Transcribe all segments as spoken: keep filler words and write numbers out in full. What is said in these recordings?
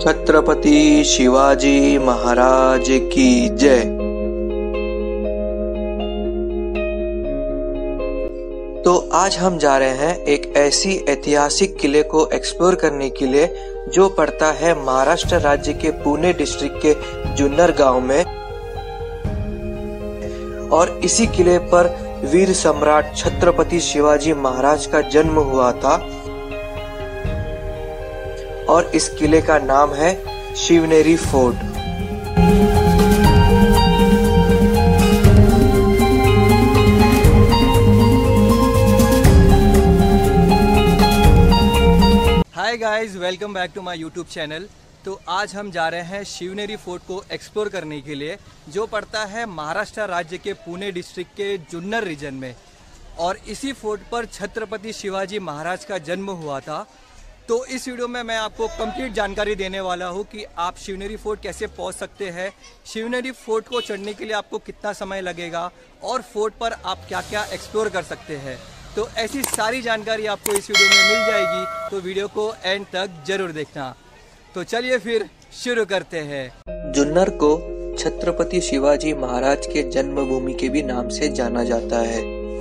छत्रपति शिवाजी महाराज की जय। तो आज हम जा रहे हैं एक ऐसी ऐतिहासिक किले को एक्सप्लोर करने के लिए जो पड़ता है महाराष्ट्र राज्य के पुणे डिस्ट्रिक्ट के जुन्नर गांव में। और इसी किले पर वीर सम्राट छत्रपति शिवाजी महाराज का जन्म हुआ था और इस किले का नाम है Shivneri fort. Hi guys, welcome back to my YouTube channel. तो आज हम जा रहे हैं शिवनेरी फोर्ट को एक्सप्लोर करने के लिए जो पड़ता है महाराष्ट्र राज्य के पुणे डिस्ट्रिक्ट के जुन्नर रीजन में। और इसी फोर्ट पर छत्रपति शिवाजी महाराज का जन्म हुआ था। तो इस वीडियो में मैं आपको कंप्लीट जानकारी देने वाला हूं कि आप शिवनेरी फोर्ट कैसे पहुंच सकते हैं, शिवनेरी फोर्ट को चढ़ने के लिए आपको कितना समय लगेगा और फोर्ट पर आप क्या क्या एक्सप्लोर कर सकते हैं। तो ऐसी सारी जानकारी आपको इस वीडियो में मिल जाएगी, तो वीडियो को एंड तक जरूर देखना। तो चलिए फिर शुरू करते हैं। जुन्नर को छत्रपति शिवाजी महाराज के जन्मभूमि के भी नाम से जाना जाता है।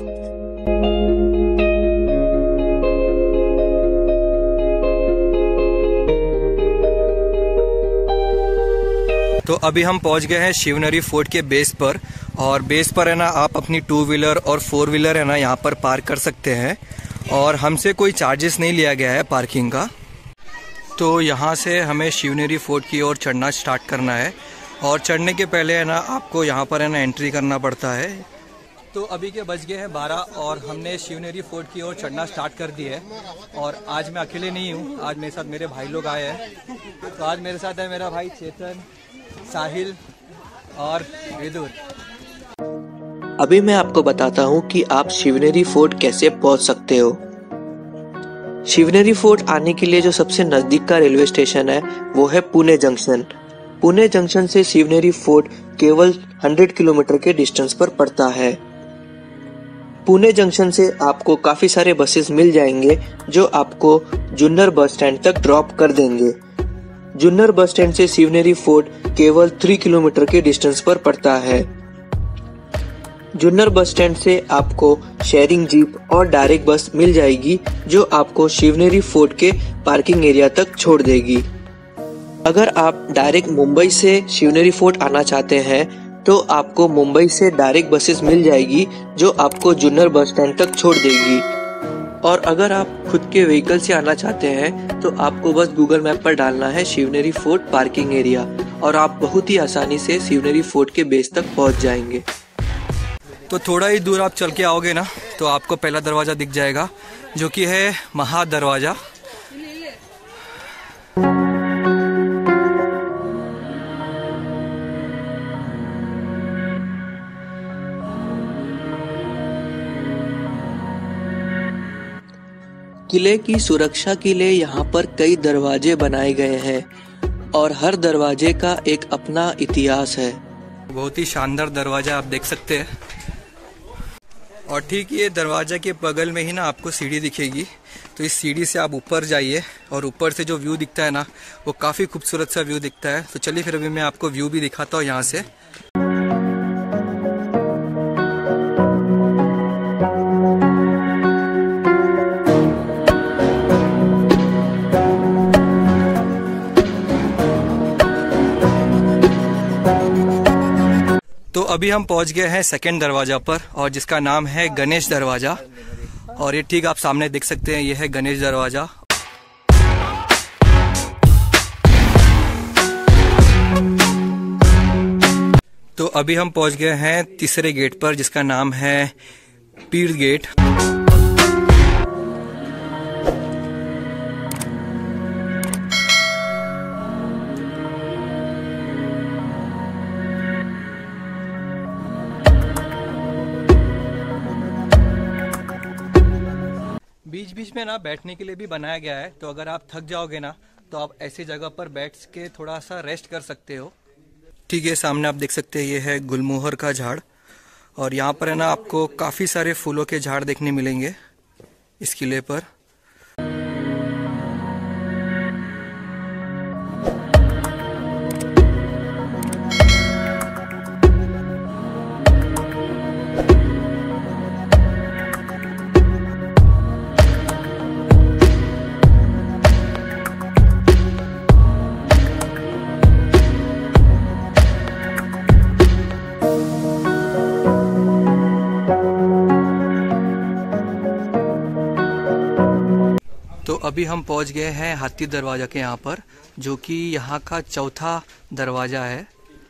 तो अभी हम पहुंच गए हैं शिवनेरी फोर्ट के बेस पर। और बेस पर है ना, आप अपनी टू व्हीलर और फोर व्हीलर है ना यहाँ पर पार्क कर सकते हैं और हमसे कोई चार्जेस नहीं लिया गया है पार्किंग का। तो यहाँ से हमें शिवनेरी फोर्ट की ओर चढ़ना स्टार्ट करना है और चढ़ने के पहले है ना आपको यहाँ पर है ना एंट्री करना पड़ता है। तो अभी के बज गए हैं बारह और हमने शिवनेरी फोर्ट की ओर चढ़ना स्टार्ट कर दिया है। और आज मैं अकेले नहीं हूँ, आज मेरे साथ मेरे भाई लोग आए हैं। तो आज मेरे साथ है मेरा भाई चेतन, साहिल और विदुर। अभी मैं आपको बताता हूँ कि आप शिवनेरी फोर्ट कैसे पहुँच सकते हो। शिवनेरी फोर्ट आने के लिए जो सबसे नजदीक का रेलवे स्टेशन है वो है पुणे जंक्शन। पुणे जंक्शन से शिवनेरी फोर्ट केवल सौ किलोमीटर के डिस्टेंस पर पड़ता है। पुणे जंक्शन से आपको काफी सारे बसेस मिल जाएंगे जो आपको जुन्नर बस स्टैंड तक ड्रॉप कर देंगे। जुन्नर बस स्टैंड से शिवनेरी फोर्ट केवल तीन किलोमीटर के डिस्टेंस पर पड़ता है। जुन्नर बस स्टैंड से आपको शेयरिंग जीप और डायरेक्ट बस मिल जाएगी जो आपको शिवनेरी फोर्ट के पार्किंग एरिया तक छोड़ देगी। अगर आप डायरेक्ट मुंबई से शिवनेरी फोर्ट आना चाहते हैं तो आपको मुंबई से डायरेक्ट बसेस मिल जाएगी जो आपको जुन्नर बस स्टैंड तक छोड़ देगी। और अगर आप खुद के व्हीकल से आना चाहते हैं तो आपको बस गूगल मैप पर डालना है शिवनेरी फोर्ट पार्किंग एरिया और आप बहुत ही आसानी से शिवनेरी फोर्ट के बेस तक पहुंच जाएंगे। तो थोड़ा ही दूर आप चल के आओगे ना तो आपको पहला दरवाज़ा दिख जाएगा जो कि है महादरवाजा। किले की सुरक्षा के लिए यहाँ पर कई दरवाजे बनाए गए हैं और हर दरवाजे का एक अपना इतिहास है। बहुत ही शानदार दरवाजा आप देख सकते हैं। और ठीक ये दरवाजा के बगल में ही ना आपको सीढ़ी दिखेगी। तो इस सीढ़ी से आप ऊपर जाइए और ऊपर से जो व्यू दिखता है ना वो काफ़ी खूबसूरत सा व्यू दिखता है। तो चलिए फिर अभी मैं आपको व्यू भी दिखाता हूँ यहाँ से। तो अभी हम पहुंच गए हैं सेकंड दरवाजा पर और जिसका नाम है गणेश दरवाजा। और ये ठीक आप सामने देख सकते हैं, ये है गणेश दरवाजा। तो अभी हम पहुंच गए हैं तीसरे गेट पर जिसका नाम है पीर गेट। बीच बीच में ना बैठने के लिए भी बनाया गया है। तो अगर आप थक जाओगे ना तो आप ऐसी जगह पर बैठ के थोड़ा सा रेस्ट कर सकते हो। ठीक है, सामने आप देख सकते हैं ये है गुलमोहर का झाड़ और यहाँ पर है ना आपको काफ़ी सारे फूलों के झाड़ देखने मिलेंगे इस किले पर। अभी हम पहुंच गए हैं हाथी दरवाजा के यहाँ पर, जो कि यहाँ का चौथा दरवाजा है।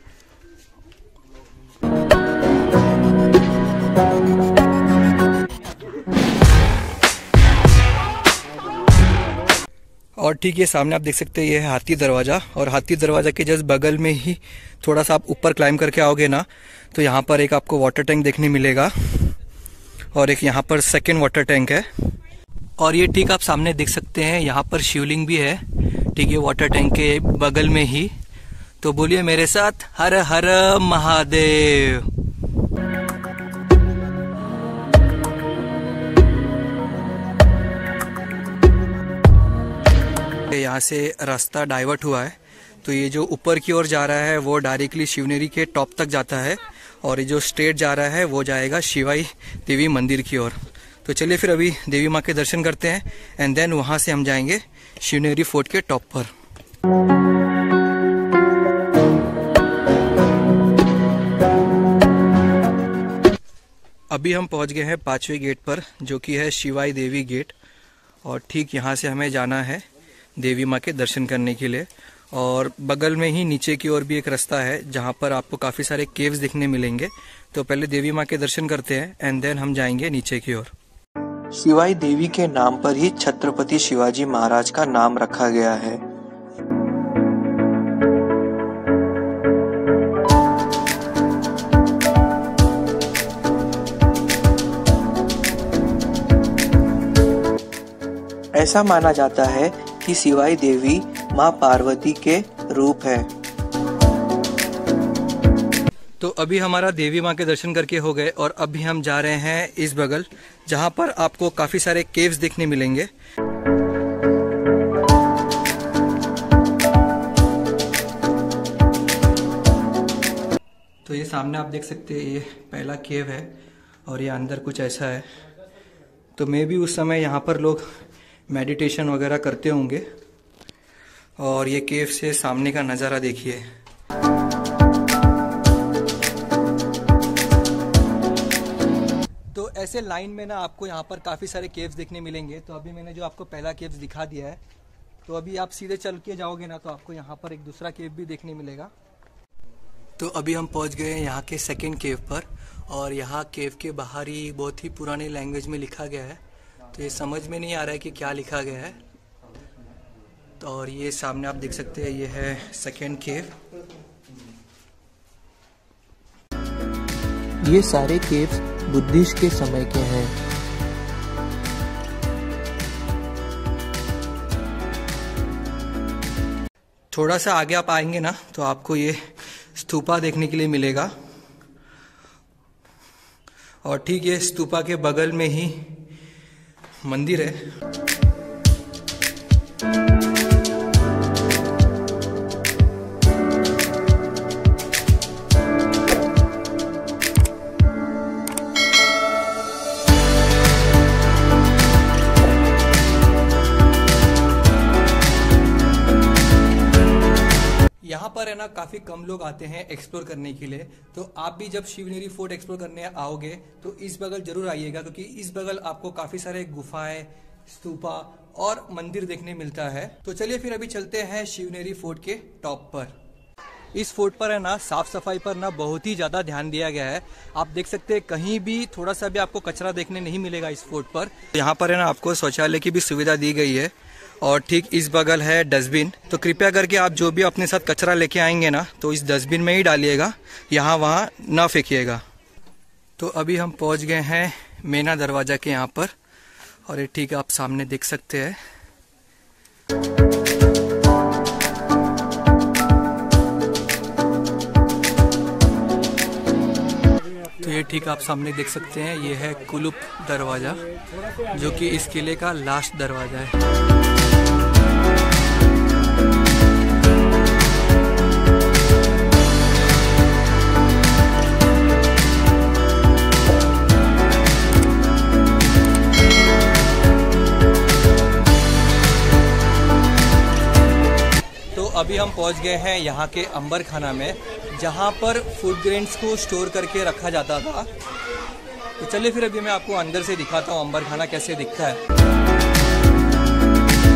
और ठीक ये सामने आप देख सकते हैं, ये है हाथी दरवाजा। और हाथी दरवाजा के जस्ट बगल में ही थोड़ा सा आप ऊपर क्लाइम करके आओगे ना, तो यहाँ पर एक आपको वाटर टैंक देखने मिलेगा और एक यहाँ पर सेकेंड वाटर टैंक है। और ये ठीक आप सामने देख सकते हैं, यहाँ पर शिवलिंग भी है ठीक है वाटर टैंक के बगल में ही। तो बोलिए मेरे साथ, हर हर महादेव। यहाँ से रास्ता डाइवर्ट हुआ है, तो ये जो ऊपर की ओर जा रहा है वो डायरेक्टली शिवनेरी के टॉप तक जाता है, और ये जो स्ट्रेट जा रहा है वो जाएगा शिवाई देवी मंदिर की ओर। तो चलिए फिर अभी देवी माँ के दर्शन करते हैं एंड देन वहाँ से हम जाएंगे शिवनेरी फोर्ट के टॉप पर। अभी हम पहुँच गए हैं पांचवें गेट पर, जो कि है शिवाई देवी गेट। और ठीक यहाँ से हमें जाना है देवी माँ के दर्शन करने के लिए। और बगल में ही नीचे की ओर भी एक रास्ता है, जहाँ पर आपको काफ़ी सारे केव्स दिखने मिलेंगे। तो पहले देवी माँ के दर्शन करते हैं एंड देन हम जाएंगे नीचे की ओर। शिवाई देवी के नाम पर ही छत्रपति शिवाजी महाराज का नाम रखा गया है। ऐसा माना जाता है कि शिवाई देवी माँ पार्वती के रूप है। तो अभी हमारा देवी माँ के दर्शन करके हो गए, और अभी हम जा रहे हैं इस बगल, जहाँ पर आपको काफी सारे केव्स देखने मिलेंगे। तो ये सामने आप देख सकते हैं, ये पहला केव है और ये अंदर कुछ ऐसा है। तो मे भी उस समय यहाँ पर लोग मेडिटेशन वगैरह करते होंगे। और ये केव से सामने का नज़ारा देखिए। तो ऐसे लाइन में ना आपको यहाँ पर काफ़ी सारे केव्स देखने मिलेंगे। तो अभी मैंने जो आपको पहला केव्स दिखा दिया है, तो अभी आप सीधे चल के जाओगे ना, तो आपको यहाँ पर एक दूसरा केव भी देखने मिलेगा। तो अभी हम पहुँच गए हैं यहाँ के सेकेंड केव पर, और यहाँ केव के बाहर ही बहुत ही पुरानी लैंग्वेज में लिखा गया है। तो ये समझ में नहीं आ रहा है कि क्या लिखा गया है। तो और ये सामने आप देख सकते हैं, ये है सेकेंड केव। ये सारे केव्स बुद्धिस्ट के समय के हैं। थोड़ा सा आगे आप आएंगे ना, तो आपको ये स्तूपा देखने के लिए मिलेगा। और ठीक ये स्तूपा के बगल में ही मंदिर है। यहाँ पर है ना काफ़ी कम लोग आते हैं एक्सप्लोर करने के लिए। तो आप भी जब शिवनेरी फोर्ट एक्सप्लोर करने आओगे तो इस बगल जरूर आइएगा, क्योंकि इस बगल आपको काफ़ी सारे गुफाएं, स्तूपा और मंदिर देखने मिलता है। तो चलिए फिर अभी चलते हैं शिवनेरी फोर्ट के टॉप पर। इस फोर्ट पर है ना साफ सफाई पर ना बहुत ही ज़्यादा ध्यान दिया गया है। आप देख सकते हैं कहीं भी थोड़ा सा भी आपको कचरा देखने नहीं मिलेगा इस फोर्ट पर। यहाँ पर है ना आपको शौचालय की भी सुविधा दी गई है, और ठीक इस बगल है डस्टबिन। तो कृपया करके आप जो भी अपने साथ कचरा लेके आएंगे ना, तो इस डस्टबिन में ही डालिएगा, यहाँ वहाँ ना फेंकिएगा। तो अभी हम पहुँच गए हैं मेना दरवाजा के यहाँ पर, और ये ठीक आप सामने देख सकते हैं। तो ये ठीक आप सामने देख सकते हैं, ये है कुलुप दरवाजा, जो कि इस किले का लास्ट दरवाजा है। अभी हम पहुंच गए हैं यहाँ के अंबर खाना में, जहाँ पर फूड ग्रेन्स को स्टोर करके रखा जाता था। तो चलिए फिर अभी मैं आपको अंदर से दिखाता हूँ अंबर खाना कैसे दिखता है।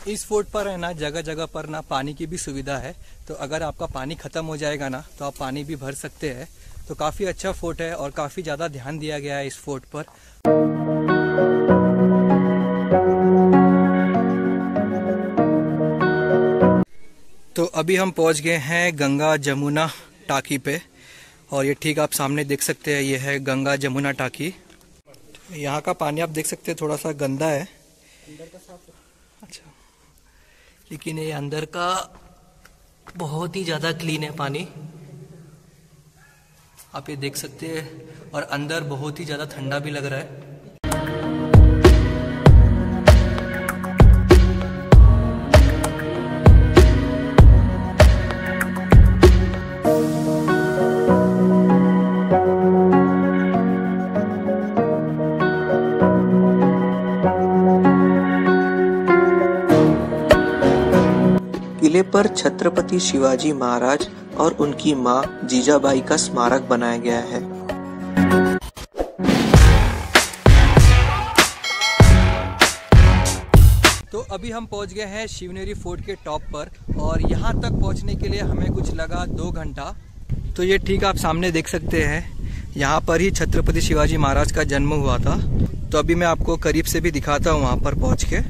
इस फोर्ट पर है ना जगह जगह पर ना पानी की भी सुविधा है, तो अगर आपका पानी ख़त्म हो जाएगा ना तो आप पानी भी भर सकते हैं। तो काफ़ी अच्छा फोर्ट है और काफ़ी ज़्यादा ध्यान दिया गया है इस फोर्ट पर। तो अभी हम पहुंच गए हैं गंगा जमुना टाकी पे, और ये ठीक आप सामने देख सकते हैं, ये है गंगा जमुना टाकी। यहाँ का पानी आप देख सकते हैं थोड़ा सा गंदा है, अच्छा, लेकिन ये अंदर का बहुत ही ज़्यादा क्लीन है पानी, आप ये देख सकते हैं। और अंदर बहुत ही ज़्यादा ठंडा भी लग रहा है। किले पर छत्रपति शिवाजी महाराज और उनकी मां जीजाबाई का स्मारक बनाया गया है। तो अभी हम पहुंच गए हैं शिवनेरी फोर्ट के टॉप पर, और यहां तक पहुंचने के लिए हमें कुछ लगा दो घंटा। तो ये ठीक आप सामने देख सकते हैं, यहाँ पर ही छत्रपति शिवाजी महाराज का जन्म हुआ था। तो अभी मैं आपको करीब से भी दिखाता हूँ वहां पर पहुंच के।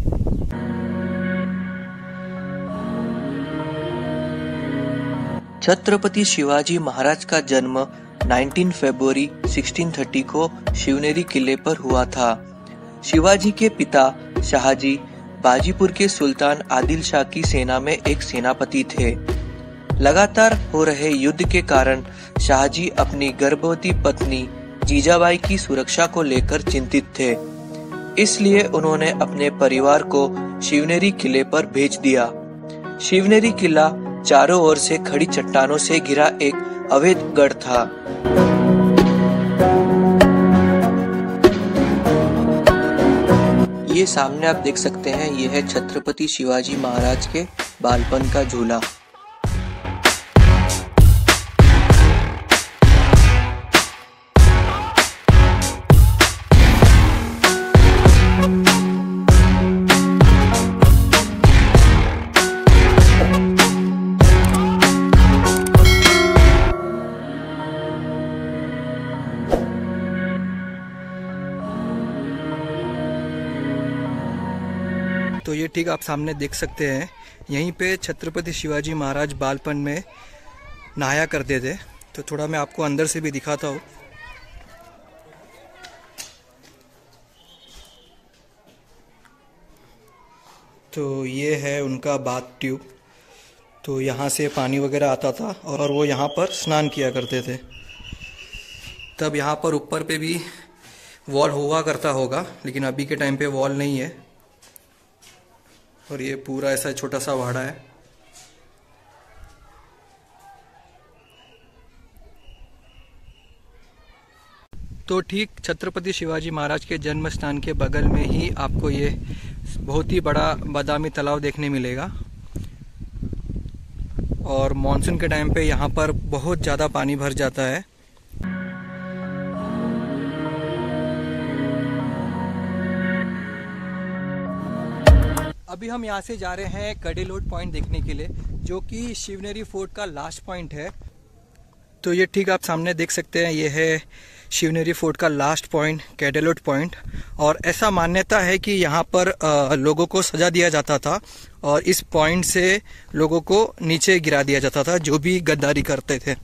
छत्रपति शिवाजी महाराज का जन्म उन्नीस फरवरी सोलह सौ तीस को शिवनेरी किले पर हुआ था। शिवाजी के पिता शाहजी बाजीपुर के सुल्तान आदिल शाह की सेना में एक सेनापति थे। लगातार हो रहे युद्ध के कारण शाहजी अपनी गर्भवती पत्नी जीजाबाई की सुरक्षा को लेकर चिंतित थे, इसलिए उन्होंने अपने परिवार को शिवनेरी किले पर भेज दिया। शिवनेरी किला चारों ओर से खड़ी चट्टानों से घिरा एक अवैध गढ़ था। ये सामने आप देख सकते हैं, यह है छत्रपति शिवाजी महाराज के बालपन का झूला। तो ये ठीक आप सामने देख सकते हैं, यहीं पे छत्रपति शिवाजी महाराज बालपन में नहाया करते थे। तो थोड़ा मैं आपको अंदर से भी दिखाता हूँ। तो ये है उनका बाथ ट्यूब, तो यहाँ से पानी वगैरह आता था और वो यहाँ पर स्नान किया करते थे। तब यहाँ पर ऊपर पे भी वॉल हुआ करता होगा, लेकिन अभी के टाइम पे वॉल नहीं है। और ये पूरा ऐसा छोटा सा वाड़ा है। तो ठीक छत्रपति शिवाजी महाराज के जन्म स्थान के बगल में ही आपको ये बहुत ही बड़ा बादामी तालाब देखने मिलेगा। और मॉनसून के टाइम पे यहाँ पर बहुत ज़्यादा पानी भर जाता है। अभी हम यहाँ से जा रहे हैं कडेलोट पॉइंट देखने के लिए, जो कि शिवनेरी फोर्ट का लास्ट पॉइंट है। तो ये ठीक आप सामने देख सकते हैं, ये है शिवनेरी फोर्ट का लास्ट पॉइंट, कैडेलोट पॉइंट। और ऐसा मान्यता है कि यहाँ पर आ, लोगों को सजा दिया जाता था और इस पॉइंट से लोगों को नीचे गिरा दिया जाता था जो भी गद्दारी करते थे।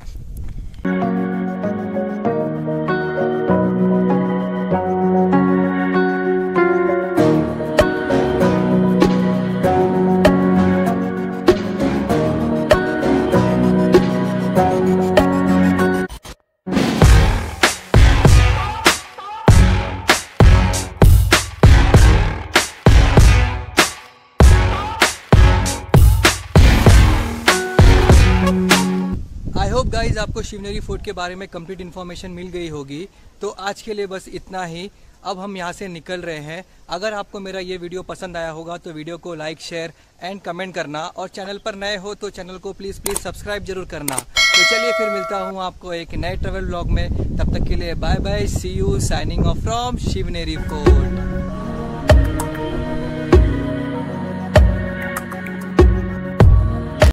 आई होप गाइज आपको शिवनेरी फोर्ट के बारे में कंप्लीट इन्फॉर्मेशन मिल गई होगी। तो आज के लिए बस इतना ही। अब हम यहाँ से निकल रहे हैं। अगर आपको मेरा ये वीडियो पसंद आया होगा तो वीडियो को लाइक, शेयर एंड कमेंट करना, और चैनल पर नए हो तो चैनल को प्लीज़ प्लीज़ सब्सक्राइब जरूर करना। तो चलिए फिर मिलता हूँ आपको एक नए ट्रेवल व्लॉग में। तब तक के लिए bye bye, see you, signing off from Shivneri fort.